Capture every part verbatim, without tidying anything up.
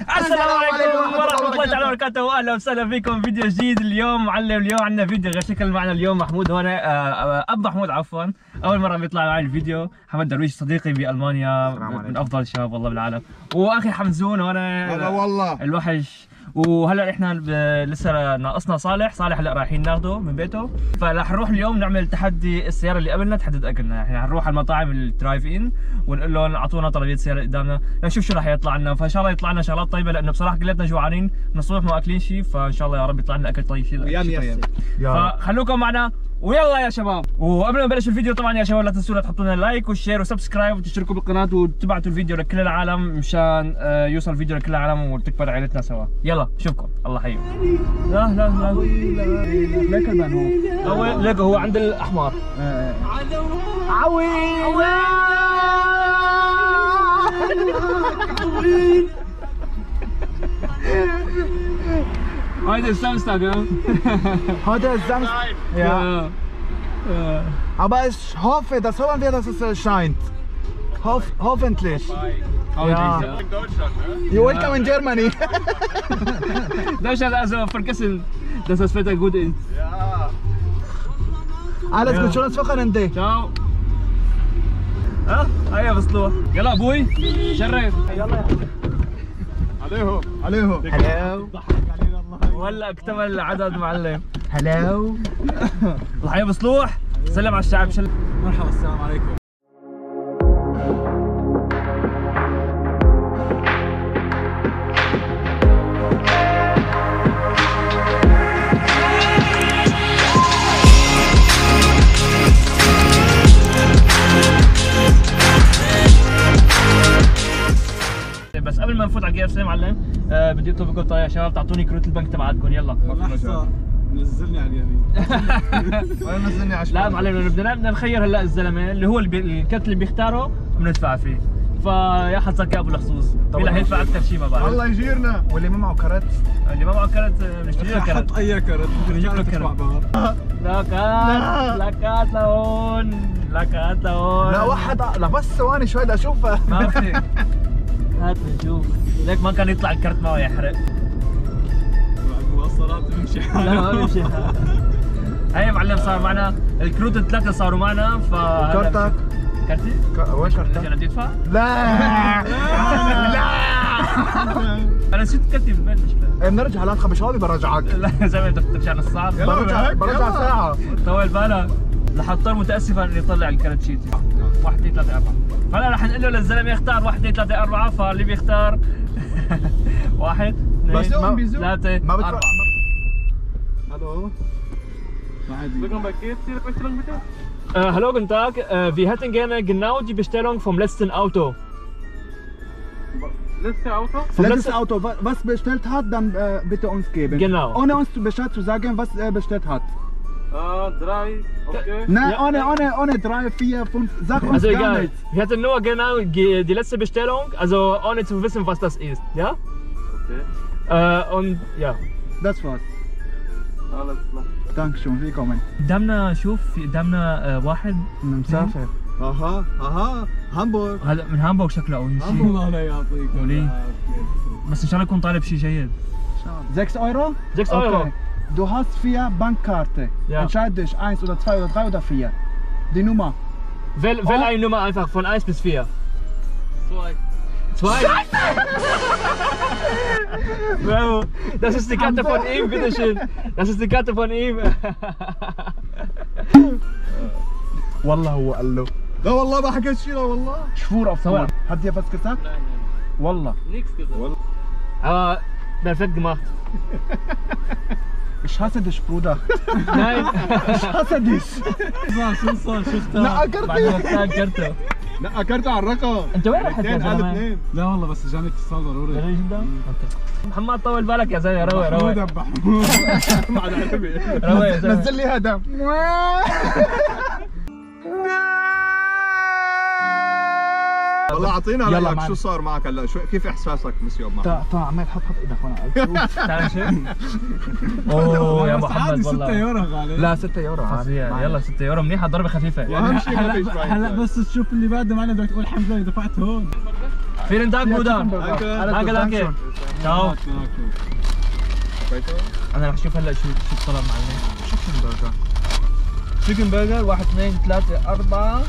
السلام عليكم ورحمة الله تعالى وبركاته، واهلا وسهلا فيكم فيديو جديد. اليوم معلم، اليوم عندنا فيديو غير شكل. معنا اليوم محمود هون، اب محمود عفوا، اول مرة بيطلع معي الفيديو. محمد درويش صديقي بألمانيا، من افضل الشباب والله بالعالم، واخي حمزون هون هلا والله الوحش. وهلا احنا لسه ناقصنا صالح، صالح هلا رايحين ناخذه من بيته، فرح نروح اليوم نعمل تحدي السياره اللي قبلنا تحدد اكلنا. احنا حنروح على المطاعم الدرايف ان ونقول لهم اعطونا طلبيه سياره قدامنا لنشوف شو راح يطلع لنا، فان شاء الله يطلع لنا شغلات طيبه، لانه بصراحه كلياتنا جوعانين من الصبح ما اكلين شيء، فان شاء الله يا رب يطلع لنا اكل طيب شيء طيب. فخلوكم معنا ويلا يا شباب. وقبل ما نبلش الفيديو طبعا يا شباب لا تنسونا تحطوا لنا لايك وشير وسبسكرايب وتشتركوا بالقناه وتبعتوا الفيديو لكل العالم مشان يوصل الفيديو لكل العالم وتكبر عائلتنا سوا. يلا نشوفكم، الله يحييكم. لا لا لا ليك البان هو هو ليك هو عند الاحمر. عوي عوي هذا السامستag ja. هذا Samstag. Ja. Ja. Aber ich hoffe, das hoffen wir, dass es scheint. Hoff, hoffentlich. Ja. In Deutschland, ne? You welcome in Germany. Deutschland, also vergessen, dass das Wetter gut ist. Ja. Alles gut, schönes Wochenende. Ciao. ها هيا بسطوح. يلا ابوي شرف. يلا يا عليهم عليهم. هلاو. ولا اكتمل العدد معلم. هلاو. الله بسطوح. سلم على الشعب. مرحبا، السلام عليكم. بس قبل ما نفوت على الكي اف سي معلم، آه بدي اطلب منكم طيب يا شباب تعطوني كروت البنك تبعتكم. يلا لحظة، نزلني على اليمين. وين نزلني على لا معلم، لانه بدنا بدنا نخير هلا الزلمه اللي هو اللي بي... الكرت اللي بيختاره بندفع فيه، فيا حظك يا ابو الخصوص، مين رح يدفع اكثر شيء ما بعرف. الله يجيرنا. واللي ما معه كرت، اللي ما معه كرت بنشتري له كرت. حط اي كرت، نجيب له كرت. لاكات لاكات لهون، لاكات لهون. لا واحد، لا بس ثواني شوي لاشوفها. ما في. هات نشوف، ليك ما كان يطلع الكرت معه يحرق. المواصلات بيمشي حالها. لا ما بيمشي. هي معلم صار معنا الكروت الثلاثة صاروا معنا. ف كرتك؟ كرتي؟ وين كرتك؟ انا بدي ادفع؟ لا لا انا نسيت كرتي بالبيت مشكلة. بنرجع لا تخبي شوي برجعك. لا يا زلمة بدك ترجع نص ساعة. برجع برجع ساعة. طول بالك. رح اضطر متاسفا اني اطلع الكرت شيتي. واحد اثنين ثلاثة أربعة. فانا رح نقول له للزلمة يختار واحد اثنين ثلاثة أربعة، فاللي بيختار واحد اثنين ثلاثة أربعة. Hallo. Willkommen bei K F C, Bestellung bitte. Äh, hallo, guten Tag. Äh, wir hätten gerne genau die Bestellung vom letzten Auto. Letzte Auto? Vom Letztes letzten Auto, wa- was bestellt hat, dann äh, bitte uns geben. Genau. Ohne uns Bescheid zu sagen, was er bestellt hat. Äh, drei, okay. Nein, Ja. ohne, ohne, ohne drei, vier, fünf. Sag uns Also gar egal. nichts. Wir hätten nur genau die die letzte Bestellung, also ohne zu wissen, was das ist. Ja? Okay. Äh, und ja. Das war's. Alles klar. Dankeschön, willkommen. قدامنا شوف في قدامنا آه، واحد مسافر. Aha, aha, Hamburg. هلا من هامبورغ شكله او شيء، الله يعطيك ولي. العافية. بس ان شاء الله يكون طالب شيء جيد. sechs Euro? sechs Euro. Okay. Du hast vier Bankkarte. Ja. Entscheid dich, eins oder zwei oder drei oder vier. Die Nummer. Wähl, wähl Oh. eine Nummer einfach von eins bis vier. Zwei. Zwei? Bravo. Das ist die Karte von ihm, bitteschön. Das ist die Karte von ihm. والله هو قال له. لا والله ما حكيت شيء، لا والله. Schwur auf Sauer. Sauer. Hat dir was gesagt? Nein, nein. والله. Nichts gesagt. Aber perfekt gemacht. Ich hasse dich, Bruder. Nein. Ich hasse dich. صار شو صار شفتها؟ لا بعد ما أكرتي. اختار كرته. لا اكرت على الرقم. انت وين رحت يا اثنين على زلمه؟ اثنين. لا والله بس جاني اتصال ضروري. جميل جدا. اوكي. محمد طول بالك يا زلمه، روق روق. محمود ابو محمود. بعد عتبي. روق يا زلمه. نزل لي هذا. والله اعطينا يلا رايك معنا. شو صار معك هلا، شو كيف احساسك مسيو معك؟ طا طا عمال حط حط ايدك وانا تعال شوف. اوه يا محمد والله. يورو غالي. لا ستة يورو فظيع. يلا ستة يورو منيحه، ضربه خفيفه. واهم شيء ما فيش هلا بس تشوف اللي بعده معنا بدك تقول الحمد لله دفعت هون. Vielen Dank, Bruder. Danke, danke. Ciao. انا رح اشوف هلا شو شو الطلب معلم. شيكن برجر. تشيكن برجر واحد اثنين ثلاثة أربعة.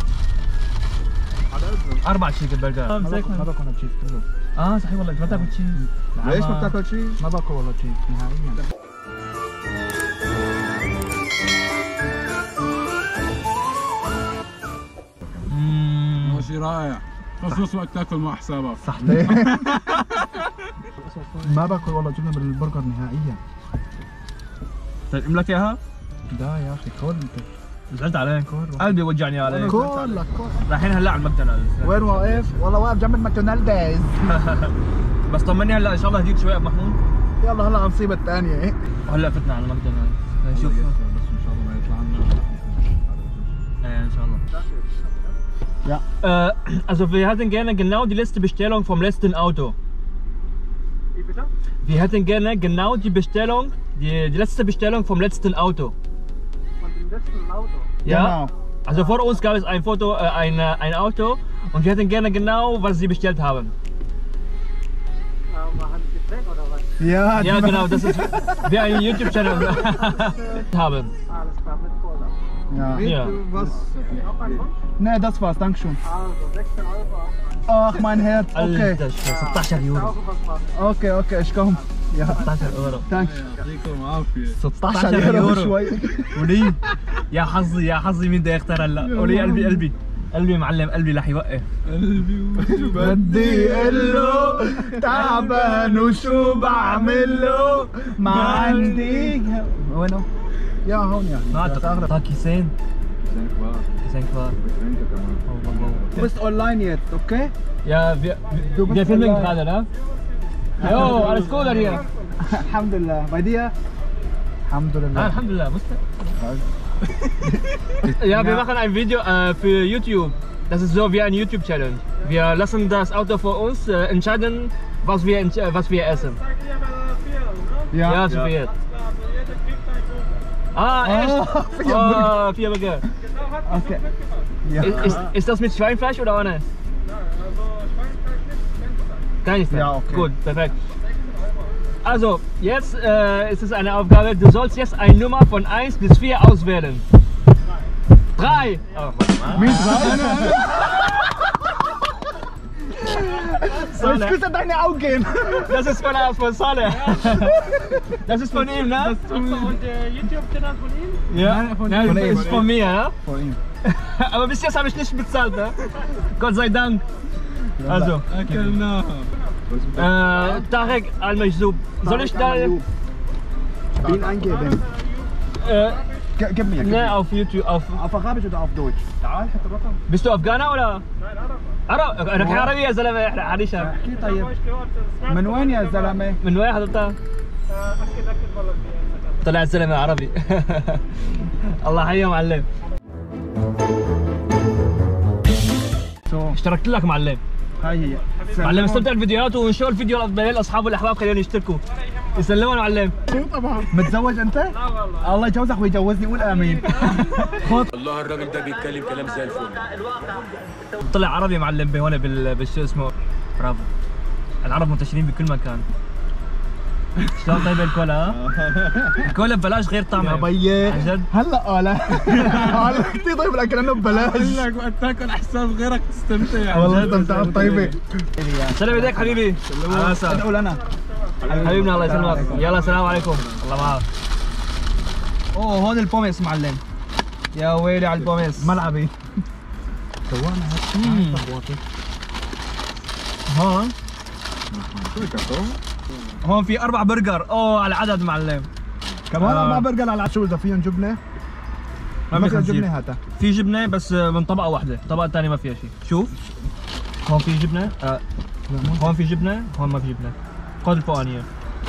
أربعة تشيكن برجر. ما باكل تشيز كله. اه صحيح والله انت ما بتاكل تشيز. ليش ما بتاكل تشيز؟ ما باكل والله تشيز نهائيا. شيء رائع خصوصا وقت تاكل مع حسابك. صحتين. ما باكل والله جبنه بالبرجر نهائيا. طيب املك اياها؟ لا يا اخي كل انت. زعلت عليك؟ قلبي وجعني عليك. كلك كل. رايحين هلا على الماكدونالدز. وين واقف؟ والله واقف جنب الماكدونالدز. بس طمني هلا ان شاء الله هديك شوي ابو محمود. يلا هلا المصيبه الثانيه. وهلا فتنا على الماكدونالدز. نشوف بس ان شاء الله ما يطلع لنا. ايه ان شاء الله. Ja. Äh, also wir hätten gerne genau die letzte Bestellung vom letzten Auto. Wie bitte? Wir hätten gerne genau die Bestellung, die, die letzte Bestellung vom letzten Auto. Von dem letzten Auto. Ja? Genau. Also vor uns gab es ein Foto, äh, ein, äh, ein Auto und wir hätten gerne genau, was Sie bestellt haben. Äh, machen Sie Gepäck oder was? Ja, Ja genau, das ist wie ein YouTube-Channel haben. Alles klar, mit Cola. Ja. Ja. Was? Noch ein Wunsch? Nee, das war's, danke schön. Also sechzehn Euro. Ach, mein Herz. Okay. Alter, ستاشر يورو. Auch was machen. Okay, okay, ich komm. Ja, ستاشر يورو. danke. يعطيكم العافيه. ستاشر يورو. ولي يا حظي يا حظي مين بده يختار هلا؟ ولي قلبي قلبي قلبي معلم قلبي رح يوقف. قلبي بدي اقول له تعبان وشو بعمل له ما عندي. وينه؟ يا هون يا ما اعتقد كيسين كيسين كبار. Du bist online jetzt, okay? Ja, wir, Du bist wir filmen allein. gerade, ne? Jo, alles gut oder hier? Alhamdulillah. Bei dir? Ah, Alhamdulillah. Alhamdulillah, musste. Ja, wir machen ein Video äh, für YouTube. Das ist so wie ein YouTube-Challenge. Wir lassen das Auto für uns äh, entscheiden, was wir, entsch- äh, was wir essen. Ja. Ja, zu viert. Ah, echt? Oh, vier Oh, vier Burger. Okay. Ja. Ist, ist, ist das mit Schweinfleisch oder ohne? Gar nicht. Ja, okay. Gut, perfekt. Also, jetzt äh, ist es eine Aufgabe. Du sollst jetzt eine Nummer von eins bis vier auswählen. drei! Oh, warte mal. Mit rein. Saleh. Ich küsse deine Augen. Das ist von, von Saleh. Das ist von ihm, ne? Und der YouTube-Channel von Ihnen? Ja, Nein, von Nein, ihm. das ist von mir, ja? Vor ihm. Aber bis jetzt habe ich nicht bezahlt, ne? Gott sei Dank. Also, اكلناها. äh, Tarek Al-Majzoub. Soll ich da. Ihn eingeben. Äh, Ge- Gib mir. Gib ne, mir. auf YouTube. Auf, Auf Arabisch oder auf Deutsch? تعال حط الرقم. bist du Afghaner oder? عرب انا عربي يا زلمه احنا حريشه احكي طيب. من وين يا زلمه؟ من وين حضرتها؟ أكيد أكيد والله في طلع الزلمه عربي الله يحييه معلم So, اشتركت لك معلم هاي هي. معلم استمتع بالفيديوهات ونشوف الفيديو للاصحاب والاحباب خليهم يشتركوا يسلمون معلم طبعا. متزوج انت؟ الله يجوزك ويجوزني قول امين. الله الراجل ده بيتكلم كلام زي الفل. طلع عربي معلم هون بال بالشو اسمه برافو العرب منتشرين بكل مكان شلون طيب الكولا ها؟ الكولا ببلاش غير طعمه يا بيي عن جد؟ هلا قال قال كثير طيب الاكل انه ببلاش. لك وقت تاكل حساب غيرك تستمتع. والله استمتعت طيبه. سلام ايديك حبيبي على راسك ادعوا لنا. حبيبنا الله يسلمك يلا السلام عليكم الله معك اوه هون البوميس معلم يا ويلي على البوميس ملعبي. سوانا مم. هون هون في اربع برجر اوه على العدد معلم كمان آه. ما برجر على العشاء اذا فيهم جبنه. ما ما في فيها خنزير. جبنه هاتها. في جبنه بس من طبقه واحده الطبقه الثانيه ما فيها شيء شوف هون في جبنه آه. هون في جبنه هون ما في جبنه خذ الفوقانيه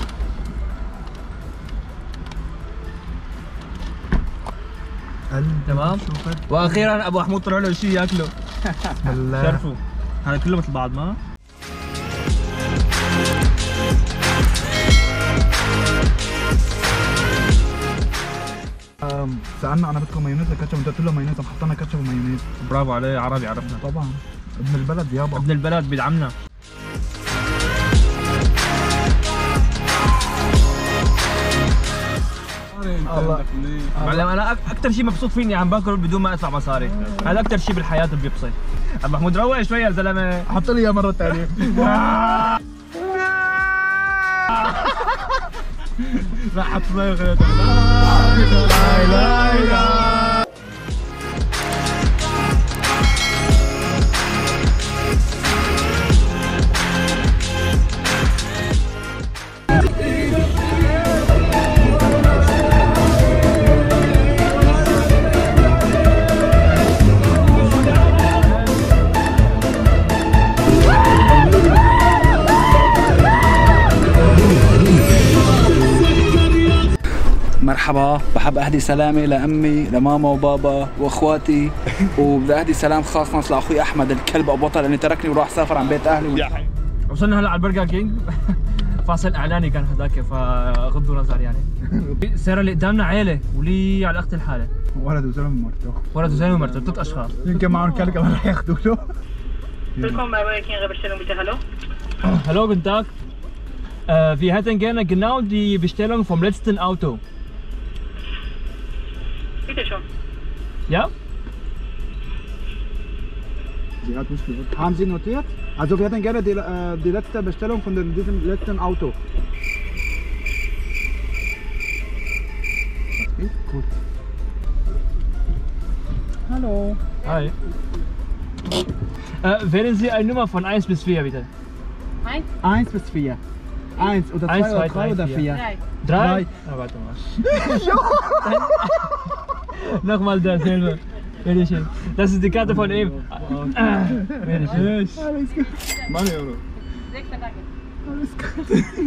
تمام واخيرا ابو محمود طلع له شيء ياكله بالله. شرفوا هذا كله مثل بعض ما آم، سالنا انا بدكم مايونيز ولا كاتشب؟ انت قلت له مايونيز، قام حطينا كاتشب ومايونيز. برافو عليه عربي عرفنا طبعا. ابن البلد يابا. ابن البلد بيدعمنا. الله معلم انا اكثر شيء مبسوط فيني عم باكل بدون ما ادفع مصاري، هذا اكثر شيء بالحياه بيبسط. ابو محمود روق شوي يا زلمه. حط لي اياه مره ثانيه. لا حط لي غير لا لا لا. مرحبا، بحب اهدي سلامي لامي لماما وبابا واخواتي، وبدي اهدي سلام خاص ناس لاخوي احمد الكلب ابو بطل اللي تركني وراح سافر عن بيت اهلي. وصلنا هلا على البرجر كينج. فاصل اعلاني كان هذاك فغضوا نظر يعني. السيارة اللي قدامنا عيلة ولي على اخت الحالة. ولد وزلمه ومرته. ولد وزلمة ومرته، ثلاث اشخاص. يمكن معهم كلب ما راح ياخذوا له. Willkommen bei Burger King Rebbestellung, bitte, hallo? Hallo, guten Tag. Äh, wir hätten gerne genau die Bestellung vom letzten Auto. Bitte schon. Ja? Sie hat nicht gehört. Haben Sie notiert? Also wir hätten gerne die, äh, die letzte Bestellung von dem, diesem letzten Auto. Okay, gut. Hallo. Hi. Äh, wählen Sie eine Nummer von eins bis vier bitte. Eins? eins bis vier. eins oder zwei Eins, oder zwei, drei drei, oder vier. vier. Drei. Drei? Drei. Ah, warte mal. Nochmal dasselbe. Bitteschön. Das ist die Karte von ihm. Bitteschön. Alles gut. ماني يورو. Sechs Tage. Alles gut.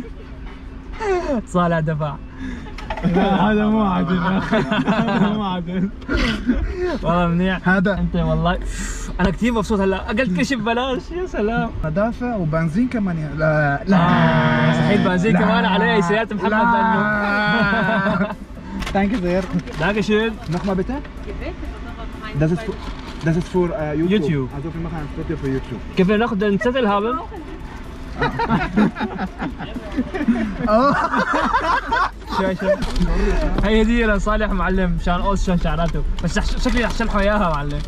صالح دفع. هذا مو عادل هذا مو عادل. والله منيح. هذا انت والله انا كثير مبسوط هلا، اقلت كشف ببلاش يا سلام. دافع وبنزين كمان يا لا لا آه، صحيح بنزين كمان علي سيارة محمد لانه. Danke sehr. Dankeschön. Nochmal bitte. Gewählt, Das ist für, das ist für äh, YouTube. YouTube. Also wir machen ein Foto für YouTube. كيف ناخذ الستل haben؟ شوي شوي. هي هدية لصالح معلم مشان قوس مشان شعراته، بس شح- شكلي رح شلحه اياها معلم.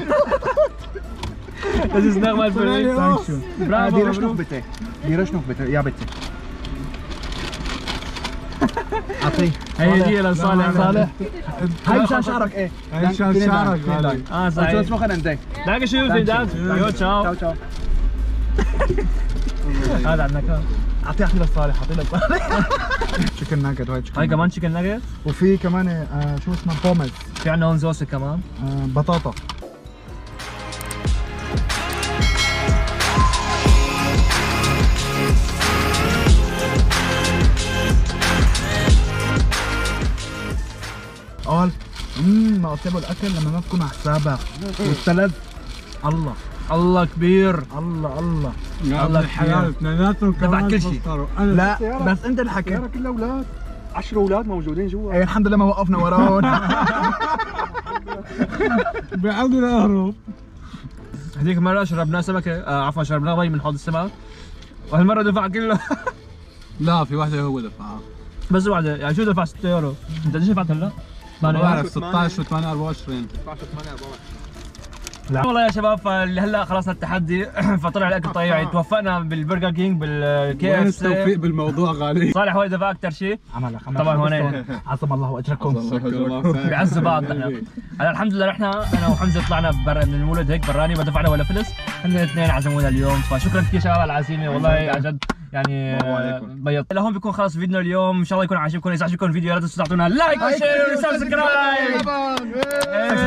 Das ist nochmal für dich. Dankeschön. Bravo, Die Rechnung Bro. bitte. Die Rechnung bitte. Ja bitte. أعطيه. هي هدية لصالح. صالح. هاي مشان شعرك ايه. هاي مشان شعرك غالي. اه Schönes صحيح. Wochenende. Dankeschön, vielen Dank. Jo, ciao. Ciao ciao. هذا عندنا كم؟ أعطيه أعطيه لصالح أعطيه لصالح. Chicken nugget هاي chicken هاي nugget. كمان تشيكن ناجت. وفي كمان آه، شو اسمه بومز. في عندنا هون زوسة كمان. آه، بطاطا. قال امم ما قلت له الاكل لما ما تكون على حسابك والثلاث. الله الله كبير. الله الله. يا ابن الحلال اثنيناتهم دفع كمان كل شيء. فطروا. أنا لا السيارة- بس انت اللي حكيت. السيارة كلها اولاد. عشرة اولاد موجودين جوا. ايه الحمد لله ما وقفنا وراهم. بيعودوا لاهرب. هذيك مرة شربنا سمكة، آه عفوا شربنا مي من حوض السمك، وهالمرة دفع كله. لا في واحدة هو دفعها. بس واحدة، يعني شو دفع ستة يورو؟ انت قديش دفعت هلا؟ ما ثمانية بعرف ستة عشر و8 أربعة وعشرين. لا والله يا شباب، فاللي هلا خلصنا التحدي. فطلع الاكل طيب، يعني توفقنا بالبرجر كينج بالكي وين اف التوفيق سي. بالموضوع غالي. صالح هو دفع اكثر شيء. عمل عمل طبعاً هون. عظم الله اجركم. بيعزوا بعض نحن. هلا الحمد لله رحنا انا وحمزه طلعنا برا من المولد هيك براني، ما دفعنا ولا فلس. هن الاثنين عزمونا اليوم، فشكرا كثير شباب على العزيمه، والله عن جد يعني بيض. لهون بيكون خلص فيديونا اليوم، ان شاء الله يكون عاجبكم. اذا عجبكم الفيديو لا تنسوا تعطونا لايك وشير وسبسكرايب.